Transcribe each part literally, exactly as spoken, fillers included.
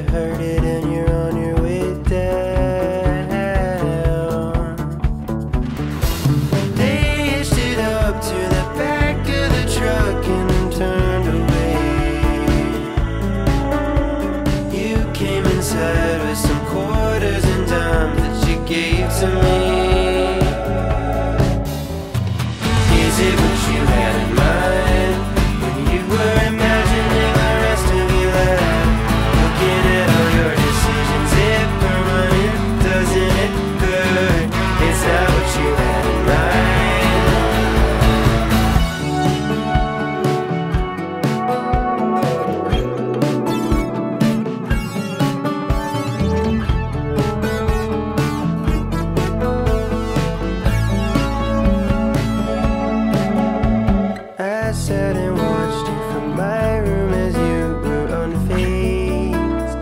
heard it and you're on your way down. They hitched it up to the back of the truck and then turned away. You came inside with some quarters and dimes that you gave to me. Is it what you had in mind when you were imagining the rest of your life? Looking at all your decisions, it permanent, doesn't it hurt? Is that what you had in I sat and watched you from my room as you were unfazed,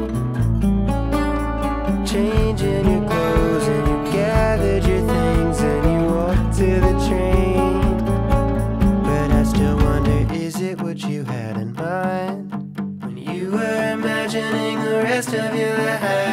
changing your clothes and you gathered your things and you walked to the train. But I still wonder, is it what you had in mind when you were imagining the rest of your life?